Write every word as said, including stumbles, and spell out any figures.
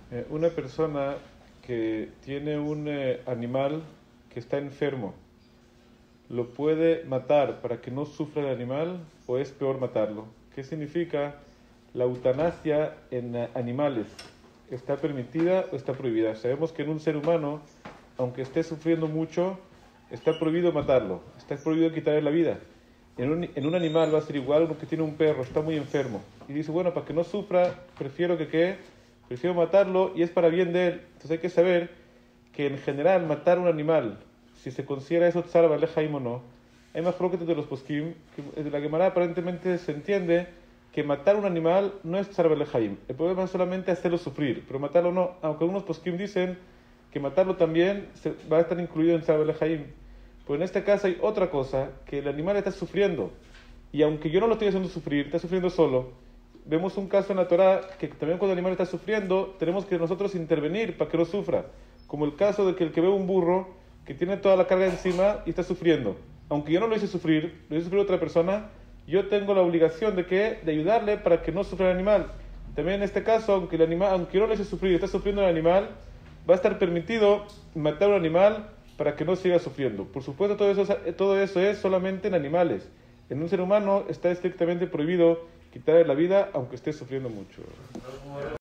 Eh, una persona que tiene un eh, animal que está enfermo, ¿lo puede matar para que no sufra el animal o es peor matarlo? ¿Qué significa la eutanasia en eh, animales? ¿Está permitida o está prohibida? Sabemos que en un ser humano, aunque esté sufriendo mucho, está prohibido matarlo, está prohibido quitarle la vida. En un, en un animal va a ser igual. Uno que tiene un perro, está muy enfermo y dice, bueno, para que no sufra, prefiero que quede, prefiero matarlo y es para bien de él. Entonces hay que saber que en general matar un animal, si se considera eso tzar bale haim o no, hay más croquetes de los poskim, que de la Gemara aparentemente se entiende que matar un animal no es tzar bale haim. El problema es solamente hacerlo sufrir, pero matarlo no, aunque algunos poskim dicen que matarlo también se, va a estar incluido en tzar bale haim. Pues en este caso hay otra cosa, que el animal está sufriendo. Y aunque yo no lo estoy haciendo sufrir, está sufriendo solo. Vemos un caso en la Torá que también cuando el animal está sufriendo, tenemos que nosotros intervenir para que no sufra. Como el caso de que el que ve un burro que tiene toda la carga encima y está sufriendo. Aunque yo no lo hice sufrir, lo hice sufrir a otra persona, yo tengo la obligación de, que, de ayudarle para que no sufra el animal. También en este caso, aunque, el animal, aunque yo no lo hice sufrir y está sufriendo el animal, va a estar permitido matar a un animal para que no siga sufriendo. Por supuesto, todo eso, todo eso es solamente en animales. En un ser humano está estrictamente prohibido quitarle la vida, aunque esté sufriendo mucho.